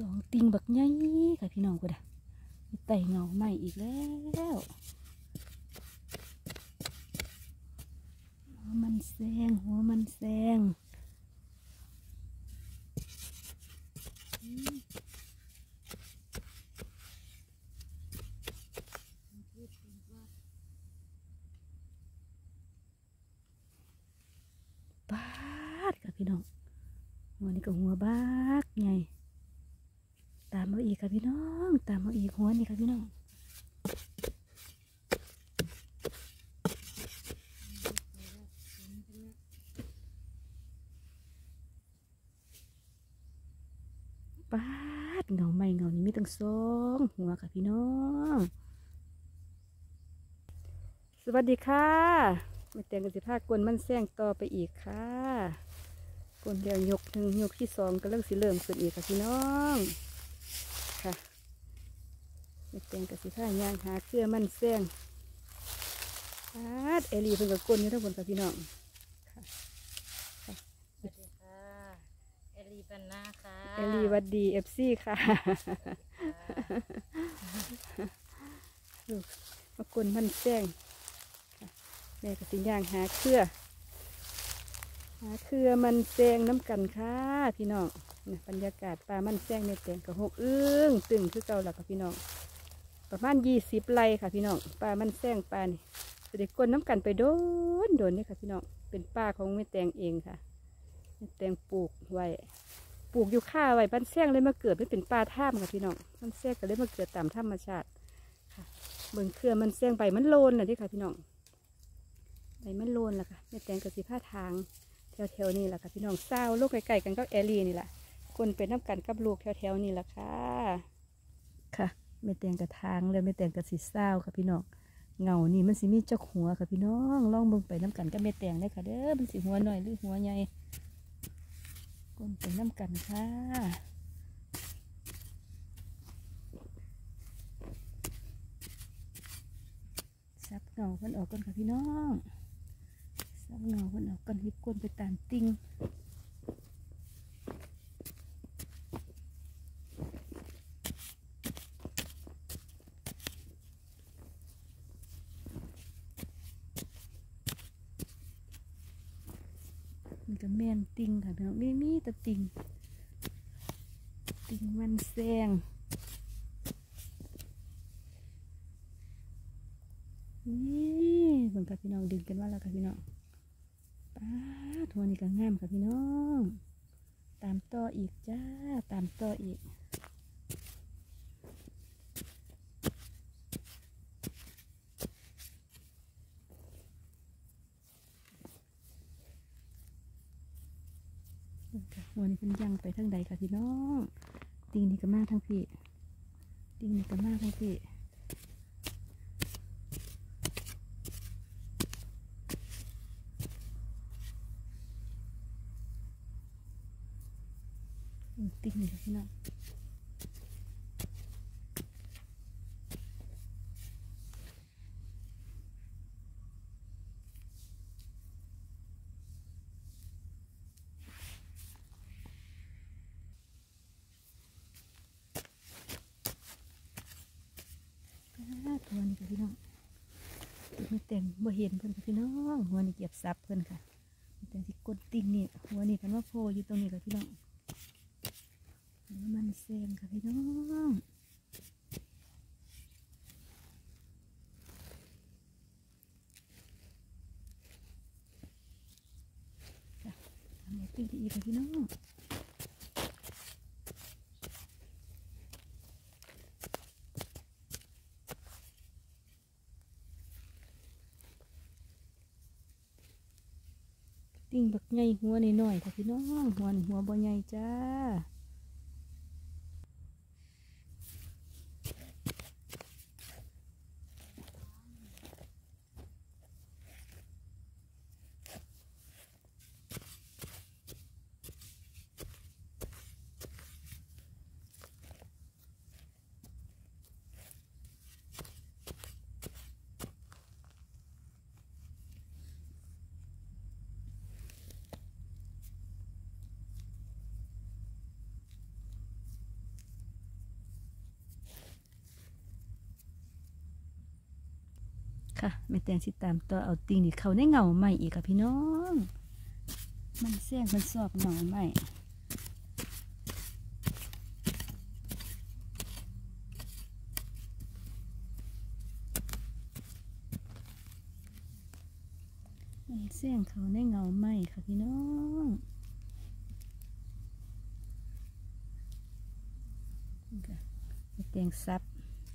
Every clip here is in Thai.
2ติงบักใหญ่ค่ะพี่น้องกูด่ะมีไต่เงาใหม่อีกแล้วหัวมันแซงหัวมันแซงบาดค่ะพี่น้องหัวนี่ก็หัวบากไงตามมาอีกค่ะพี่น้องตามมาอีกหัวนี่ค่ะพี่น้องบาดเงาใหม่เงานี้มีตั้ง2หัวค่ะพี่น้องสวัสดีค่ะมาแต่งกันสิผ้ากลมันแซงต่อไปอีกค่ะกลเดียวยกหนึ่งยกที่2ก็เริ่มสิเริ่มขึ้นอีกค่ะพี่น้องค่ะมาแต่งกันสิผ้ายางหาเครือมันแซงเอลีเพิ่งกับกลอยู่ทั้งหมดค่ะพี่น้องค่ะสวัสดีค่ะเอลีปันนาค่ะเอลีวัดดีFCค่ะลูกมากลมันแซงแม่ก็สิย่างหาเครือมันแซงน้ำกันค่ะพี่น้องบรรยากาศปลามันแซงในแตงกระหกตึงคือเก่าหลักค่ะพี่น้องประมาณ20 ไร่ค่ะพี่น้องปลามันแซงปลานี่จะได้กลน้ำกันไปโดนนี่ค่ะพี่น้องเป็นปลาของแม่แตงเองค่ะแม่แตงปลูกไว้ปลูกอยู่ข้าไว้มันแซงเลยมาเกิดไม่เป็นปลาท่ามค่ะพี่น้องมันแซงก็เลยมาเกิดตามธรรมชาติค่ะเบิ่งเครือมันแซงใบมันโลนน่ะที่ค่ะพี่น้องใบมันโลนล่ะค่ะแม่แตงกับสีผ้าทางแถวนี่แหละค่ะพี่น้องเศร้าลูกไก่กันก็แอรีนี่แหละคนเป็นน้ำกันกับลูกแถวนี่แหละค่ะค่ะแม่แตงกับทางเลยแม่แตงกับสีเศร้าค่ะพี่น้องเงานี่มันสิมีเจ้าหัวค่ะพี่น้องลองเบิ่งไปน้ำกันกับแม่แตงได้ค่ะเด้อมันสิหัวหน่อยหรือหัวใหญ่คนเป็นน้ำกันค่ะซับเงามันออกก่อนค่ะพี่น้องซับเงามันออกก่อนฮิบก้นไปตามติ่งมันก็แม่นติ่งค่ะพี่น้องไม่มีแต่ติ่งมันแซงนี่เบิ่งค่ะพี่น้องดึงกันว่าแล้วค่ะพี่น้องป้าทัวนี่ก็งามค่ะพี่น้องตามต่ออีกจ้าตามต่ออีกหัวนี่เป็นยังไปทางใดค่ะพี่น้องติงนี่ก็มาทางพี่ติงนี่ก็มาทางพี่ติงนี่ค่ะพี่น้องหัวนี่ค่ะพี่น้องไม่แต่งบ่เห็นเพิ่นค่ะพี่น้องหัวนี่เก็บซับเพิ่นค่ะแต่ที่กดติ่งนี่หัวนี่กันว่าโพอยู่ตรงนี้ค่ะพี่น้องมันแซงค่ะพี่น้องทำให้ติ่งดีค่ะพี่น้องติ่งบักใหญ่หัวน้อยๆค่ะพี่น้องหัวบ่ใหญ่จ้าค่ะแม่แตงสิตามต่อเอาติงนี่เขาในเงาใหม่อีกค่ะพี่น้องมันแซงมันสอบเงาใหม่มันแซงเขาในเงาใหม่ค่ะพี่น้องแม่แตงซับ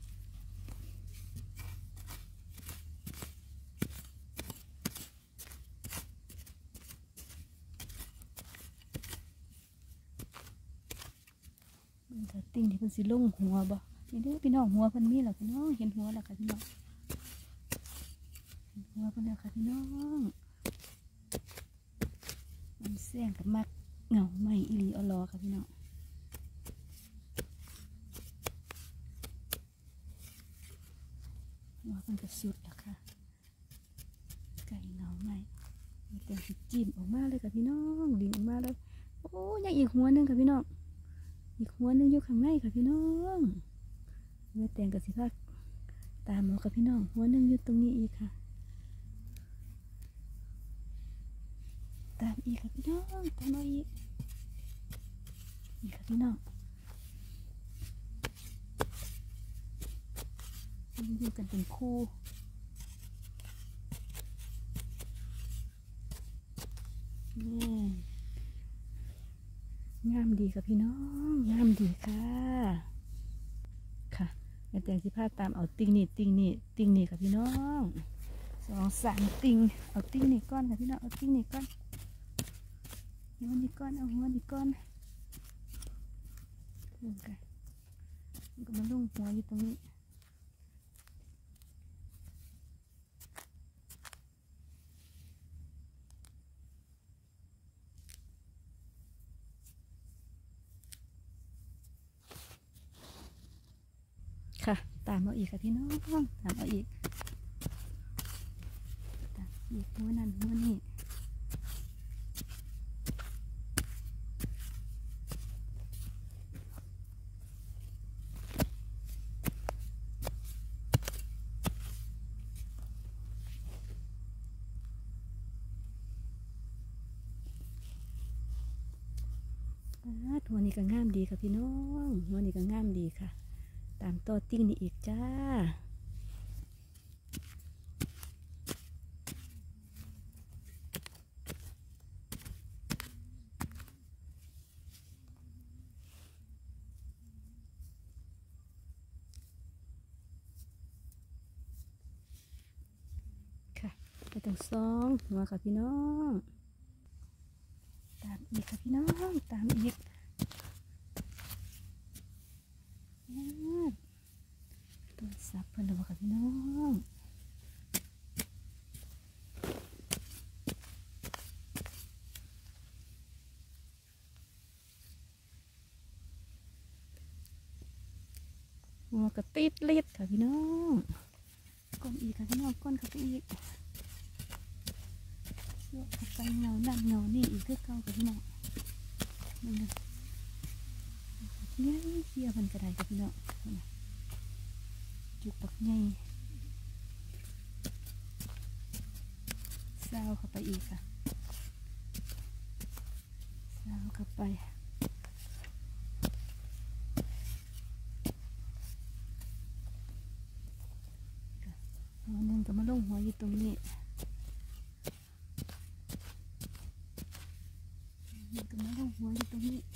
ติ่งที่เพิ่นสิลงหัวบ่นี่เด้อพี่น้องหัวเพิ่นมีแล้วพี่น้องเห็นหัวแล้วค่ะพี่น้องเห็นหัวเพิ่นแล้วค่ะพี่น้องมันแซงกับมักเงาใหม่อีหลีอลอค่ะพี่น้องหัวเพิ่นก็สุดแล้วค่ะไก่เงาใหม่มีแต่สิจิ้มออกมาเลยค่ะพี่น้องดึงออกมาเลยโอ้ยังอีกหัวนึงค่ะพี่น้องอีกหัวนึงอยู่ข้างในค่ะพี่น้องแม่แตงกับสิพักตามมาค่ะพี่น้องหัวนึงอยู่ตรงนี้อีกค่ะตามอีกค่ะพี่น้องตามมาอีกค่ะพี่น้องอยู่กันเป็นคู่นี่งามดีค่ะพี่น้องงามดีค่ะค่ะแม่แตงสิพาตามเอาติ่งนี่ติ่งนี่ติ่งนี่ค่ะพี่น้อง2-3ติ่งเอาติ่งนี่ก้อนค่ะพี่น้องเอาติ่งนี่ก้อนหัวนี่ก้อนเอาหัวนี่ก้อนลงกันมันก็มาลงหัวอยู่ตรงนี้ค่ะตามเอาอีกค่ะพี่น้องตามเอาอีกตามอีกหัวนั่นหัวนี่หัวนี่ก็งามดีค่ะพี่น้องหัวนี่ก็งามดีค่ะตามต่อติ้งนี่อีกจ้าค่ะไปตรง2หัวค่ะพี่น้องตามอีกค่ะพี่น้องตามอีกตัวซับเพิ่นแล้วค่ะพี่น้องหัวกระติดลิดค่ะพี่น้องก้นอีกค่ะพี่น้องก้นเข้าไปอีกเสื้อเข้าไปเงานั่นเงานี่อีกคือเก่าค่ะพี่น้องมันเนี่ยเขี่ยมันกระไดค่ะพี่น้องจุกปักใหญ่ซาวเข้าไปอีกค่ะซาวเข้าไปหัวหนึ่งก็มาลงหัวอยู่ตรงนี้ก็มาลงหัวอยู่ตรงนี้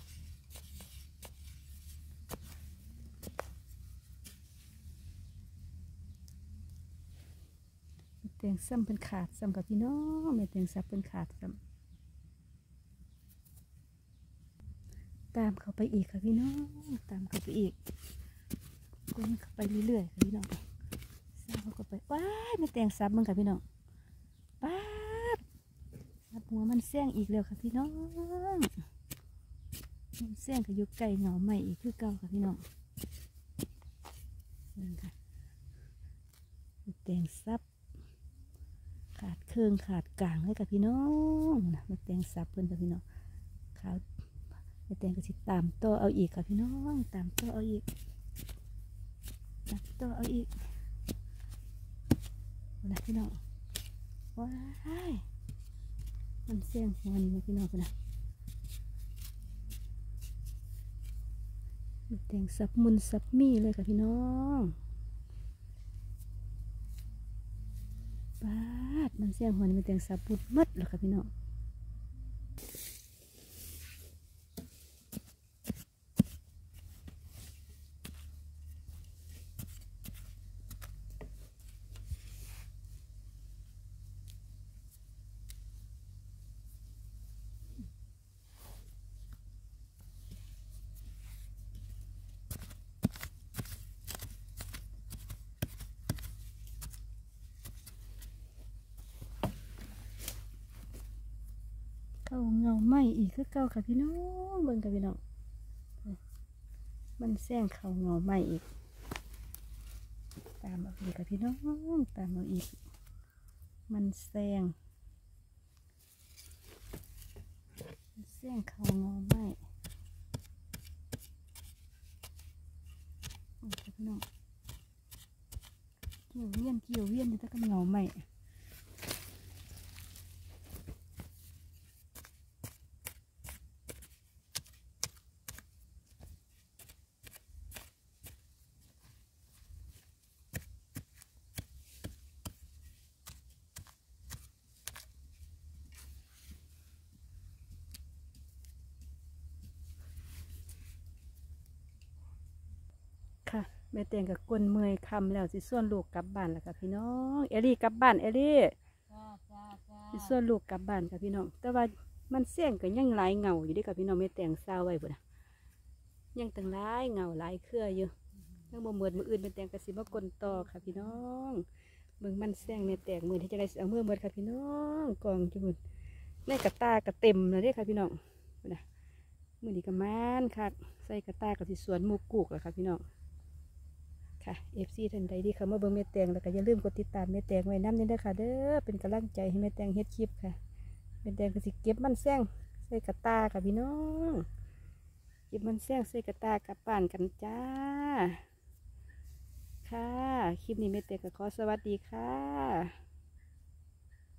แตงซ้ำเป็นขาดซ้ำกับพี่น้องแม่แตงซับเป็นขาดซ้ำตามเขาไปอีกค่ะพี่น้องตามเขาไปอีกก้นเข้าไปเรื่อยๆค่ะพี่น้องซับเขาก็ไปว้ายแม่แตงซับมึงค่ะพี่น้องป๊าดซับหัวมันแซงอีกแล้วค่ะพี่น้องมันแซงกับยุกไก่เหงาใหม่อีกคือเก่าค่ะพี่น้องนี่ค่ะแม่แตงซับขาดเครื่องขาดกลางเลยกับพี่น้องนะมาแตงซับเพื่อนกับพี่น้องขาวมาแตงก็สิตามต่อเอาอีกค่ะพี่น้องตามต่อเอาอีกตามต่อเอาอีกนะพี่น้องว้ายมันเสียงหัวนี่นะพี่น้องนะมันแต่งสับมุนสับมีเลยค่ะพี่น้องปาดมันเสียงหัวนี่มันแต่งสับปุดมัดเลยค่ะพี่น้องเข้าเงาไหมอีกคือเก่าค่ะพี่น้องเบิ่งค่ะพี่น้องมันแซงเข้าเงาไหมอีกตามเอาอีกค่ะพี่น้องตามเอาอีกมันแซงเข้าเงาไหมพี่น้องเกี่ยวเวียนอยู่แต่กับเงาไหมค่ะแม่เตียงกับกวนเมื่อยคำแล้วสิส่วนลูกกลับบ้านแล้วค่ะพี่น้องเอลี่กลับบ้านเอลี่สิส่วนลูกกลับบ้านค่ะพี่น้องแต่ว่ามันเสี่ยงกับยังหลายเงาอยู่ด้วยค่ะพี่น้องแม่เตียงเศร้าไว้บ่นะยังตั้งหลายเงาหลายเครืออยู่ยังบ่เหมือนมืออื่นแม่เตียงกระสิบกลต่อค่ะพี่น้องเบิ่งมันเสี่ยงแม่เตียงมือที่จะได้เอาเมื่อเมื่อค่ะพี่น้องกองจุ่มในกระตากระเต็มเลยเด้ค่ะพี่น้องนะมือนี้ก็มันค่ะใส่กระตากระสิสวนหมูกุกแล้วค่ะพี่น้องค่ะFC ท่านใดที่เข้ามาเบิ่งแม่แตงแล้วก็อย่าลืมกดติดตามแม่แตงไว้นำด้วยค่ะเด้อเป็นกำลังใจให้แม่แตงเฮ็ดคลิปค่ะแม่แตงก็สิเก็บมันแซงใส่กระตาค่ะพี่น้องเก็บมันแซงใส่กระตากลับบ้านกันจ้าค่ะคลิปนี้แม่แตงก็ขอสวัสดีค่ะ